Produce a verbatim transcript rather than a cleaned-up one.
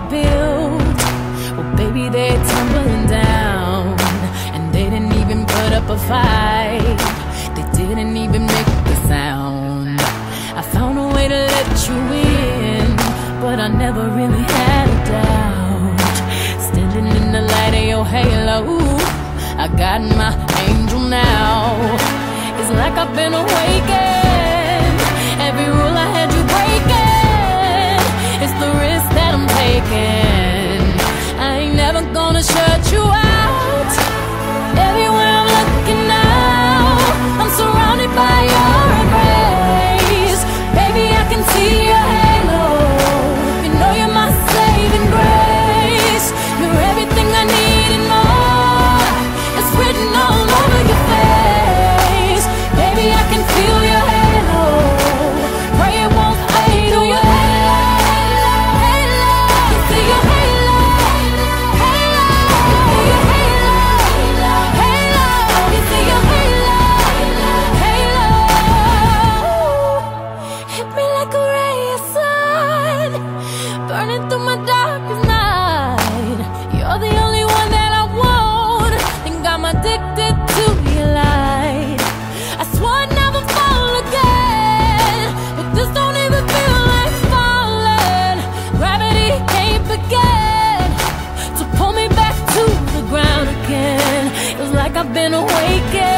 built, well baby they're tumbling down. And they didn't even put up a fight, they didn't even make the sound. I found a way to let you in, but I never really had a doubt. Standing in the light of your halo, I got my angel now. It's like I've been awakened, every rule I had you breaking. It's the risk that I'm taking, I ain't never gonna shut you out. Everywhere I'm looking now, I'm surrounded by your embrace. Baby, I can see your halo, you know you're my saving grace. You're everything I need and more, it's written all over your face. Baby, I can feel your halo, pray it won't fade away. See your halo, halo, your halo, halo, you see your halo, halo. Hit me like a ray of sun, burning through my darkest night. You're the only one that I want, think I'm addicted to your light. I swore I'd never fall again, but this don't even feel like falling. Gravity can't begin to pull me back to the ground again. It's like I've been awakened.